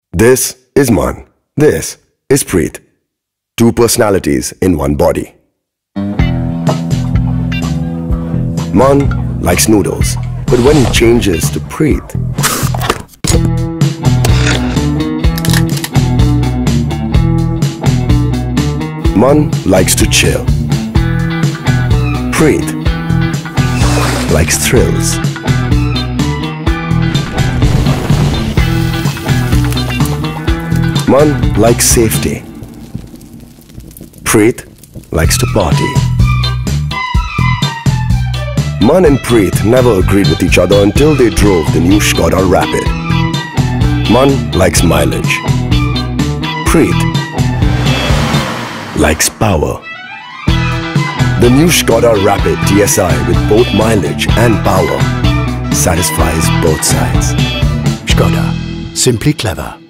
This is Man. This is Preet. Two personalities in one body. Man likes noodles, but when he changes to Preet, Man likes to chill. Preet likes thrills. Man likes safety. Preet likes to party. Man and Preet never agreed with each other until they drove the new Skoda Rapid. Man likes mileage. Preet likes power. The new Skoda Rapid TSI with both mileage and power satisfies both sides. Skoda. Simply clever.